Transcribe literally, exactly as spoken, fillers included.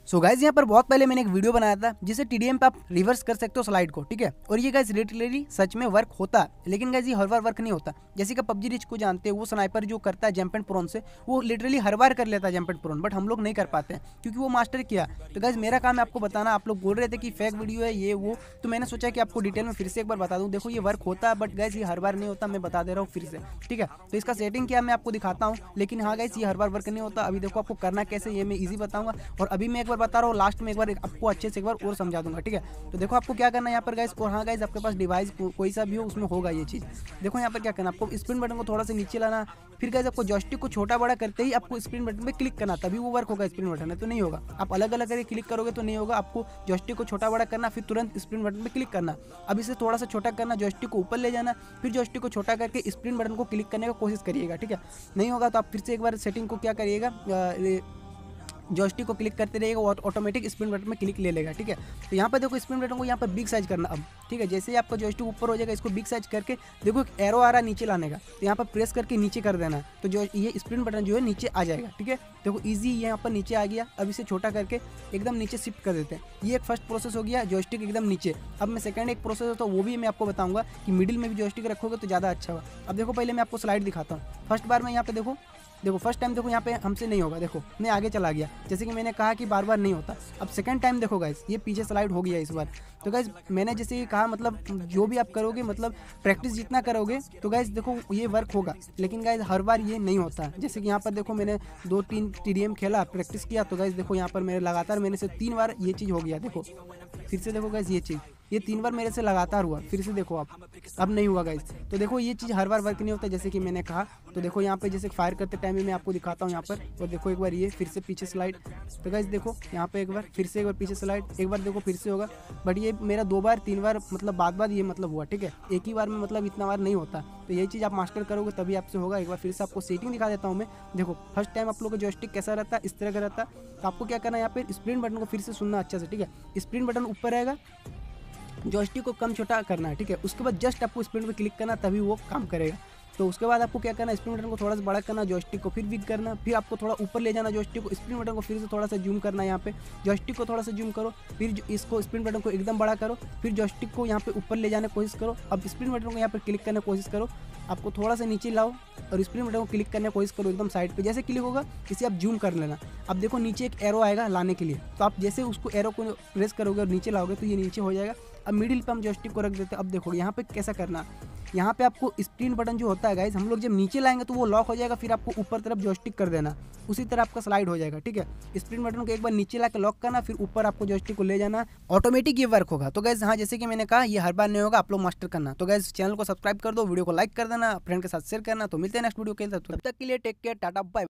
सो so guys यहाँ पर बहुत पहले मैंने एक वीडियो बनाया था जिसे टीडीएम पे आप रिवर्स कर सकते हो स्लाइड को, ठीक है। और ये गाइज लिटरली सच में वर्क होता है, लेकिन गाइज ये हर बार वर्क नहीं होता। जैसे कि पबजी रिच को जानते हैं, वो स्नाइपर जो करता है जंप एंड प्रोन से, वो लिटरली हर बार कर लेता है जंप एंड प्रोन, बट हम लोग नहीं कर पाते हैं क्योंकि वो मास्टर किया। तो गाइज मेरा काम है आपको बताना। आप लोग बोल रहे थे कि फेक वीडियो है ये वो, तो मैंने सोचा कि आपको डिटेल में फिर से एक बार बता दूँ। देखो ये वर्क होता है, बट गाइज ये हर बार नहीं होता, मैं बता दे रहा हूँ फिर से, ठीक है। तो इसका सेटिंग क्या मैं आपको दिखाता हूँ, लेकिन हाँ गाइज ये हर बार वर्क नहीं होता। अभी देखो आपको करना कैसे ये मैं ईजी बताऊंगा, और अभी मैं एक बार बता रहा हूँ, लास्ट में एक बार आपको अच्छे से एक बार और समझा दूंगा, ठीक है। तो देखो आपको क्या करना है यहाँ पर गाइस, और हाँ गाइस आपके पास डिवाइस को, कोई सा भी हो उसमें होगा ये चीज़। देखो यहाँ पर क्या करना, आपको स्पिन बटन को थोड़ा सा नीचे लाना, फिर गाइस आपको जॉयस्टिक को छोटा बड़ा करते ही आपको स्पिन बटन पे क्लिक करना, तभी वो वर्क होगा। स्पिन बटन है तो नहीं होगा, आप अलग अलग करके क्लिक करोगे तो नहीं होगा। आपको जॉयस्टिक को छोटा बड़ा करना, फिर तुरंत स्पिन बटन पे क्लिक करना। अब इसे थोड़ा सा छोटा करना, जॉयस्टिक को ऊपर ले जाना, फिर जॉयस्टिक को छोटा करके स्पिन बटन को क्लिक करने की कोशिश करिएगा, ठीक है। नहीं होगा तो आप फिर से एक बार सेटिंग को क्या करिएगा, जॉयस्टिक को क्लिक करते रहिएगा, और ऑटोमेटिक स्पिन बटन में क्लिक ले लेगा, ठीक है। तो यहाँ पर देखो स्पिन बटन को यहाँ पर बिग साइज करना अब, ठीक है। जैसे ही आपका जॉयस्टिक ऊपर हो जाएगा, इसको बिग साइज करके देखो एक एरो आ रहा है नीचे लाने का, तो यहाँ पर प्रेस करके नीचे कर देना, तो जो ये स्पिन बटन जो है नीचे आ जाएगा, ठीक है। देखो ईजी यहाँ पर नीचे आ गया। अब इसे छोटा करके एकदम नीचे शिफ्ट कर देते हैं। ये एक फर्स्ट प्रोसेस हो गया, जॉयस्टिक एकदम नीचे। अब मैं सेकंड एक प्रोसेस होता है वो भी मैं आपको बताऊंगा कि मिडिल में भी जॉयस्टिक रखोगे तो ज़्यादा अच्छा होगा। अब देखो पहले मैं आपको स्लाइड दिखाता हूँ। फर्स्ट बार मैं यहाँ पे देखो देखो फर्स्ट टाइम देखो यहाँ पे हमसे नहीं होगा, देखो मैं आगे चला गया, जैसे कि मैंने कहा कि बार बार नहीं होता। अब सेकंड टाइम देखो गाइस, ये पीछे स्लाइड हो गया इस बार। तो गाइस मैंने जैसे कि कहा, मतलब जो भी आप करोगे, मतलब प्रैक्टिस जितना करोगे तो गाइस देखो ये वर्क होगा, लेकिन गाइस हर बार ये नहीं होता। जैसे कि यहाँ पर देखो मैंने दो तीन टीडीएम खेला, प्रैक्टिस किया, तो गाइस देखो यहाँ पर मेरे लगातार मैंने से तीन बार ये चीज़ हो गया। देखो फिर से देखो गाइस ये चीज़, ये तीन बार मेरे से लगातार हुआ, फिर से देखो आप अब नहीं हुआ गाइस। तो देखो ये चीज़ हर बार वर्क नहीं होता, जैसे कि मैंने कहा। तो देखो यहाँ पे जैसे फायर करते टाइम में मैं आपको दिखाता हूँ यहाँ पर, और देखो एक बार ये फिर से पीछे स्लाइड। तो गाइस देखो यहाँ पे एक बार फिर से एक बार पीछे स्लाइड, एक बार देखो फिर से होगा, बट ये मेरा दो बार तीन बार मतलब बाद बाद ये मतलब हुआ, ठीक है। एक ही बार में मतलब इतना बार नहीं होता। तो यही चीज़ आप मास्टर करोगे तभी आपसे होगा। एक बार फिर से आपको सेटिंग दिखा देता हूँ मैं। देखो फर्स्ट टाइम आप लोग का जॉयस्टिक कैसा रहता है, इस तरह का रहता है। तो आपको क्या करना है, यहाँ पे स्प्रिंट बटन को फिर से सुनना अच्छा से, ठीक है। स्प्रिंट बटन ऊपर रहेगा, जॉयस्टिक को कम छोटा करना है, ठीक है। उसके बाद जस्ट आपको स्प्रिंट पे क्लिक करना, तभी वो काम करेगा। तो उसके बाद आपको क्या करना है, स्प्रिंट बटन को थोड़ा सा बड़ा करना, जॉयस्टिक को फिर बिग करना, फिर आपको थोड़ा ऊपर ले जाना जॉयस्टिक को, स्प्रिंट बटन को फिर से थोड़ा सा जूम करना, यहाँ पे जॉयस्टिक को थोड़ा सा जूम करो, फिर इसको स्प्रिंट बटन को एकदम बड़ा करो, फिर जॉयस्टिक को यहाँ पे ऊपर ले जाने की कोशिश करो। अब स्प्रिंट बटन को यहाँ पे क्लिक करने की कोशिश करो, आपको थोड़ा सा नीचे लाओ और स्प्रिंट बटन को क्लिक करने की कोशिश करो एकदम साइड पे। जैसे क्लिक होगा इसे आप जूम कर लेना। अब देखो नीचे एक एरो आएगा लाने के लिए, तो आप जैसे उसको एरो को प्रेस करोगे और नीचे लाओगे तो ये नीचे हो जाएगा। अब मिडिल पे हम जॉयस्टिक को रख देते हैं। अब देखो यहाँ पे कैसा करना, यहाँ पे आपको स्प्रिंट बटन जो होता है गाइस, हम लोग जब नीचे लाएंगे तो वो लॉक हो जाएगा, फिर आपको ऊपर तरफ जॉयस्टिक कर देना, उसी तरह आपका स्लाइड हो जाएगा, ठीक है। स्प्रिंट बटन को एक बार नीचे ला के लॉक करना, फिर ऊपर आपको जॉयस्टिक को ले जाना, ऑटोमेटिक ये वर्क होगा। तो गाइस हाँ, जैसे कि मैंने कहा ये हर बार नहीं होगा, आप लोग मास्टर करना। तो गाइस चैनल को सब्सक्राइब कर दो, वीडियो को लाइक कर देना, फ्रेंड के साथ शेयर करना। तो मिलते हैं नेक्स्ट वीडियो के, तब तक के लिए टेक केयर, टाटा बाय।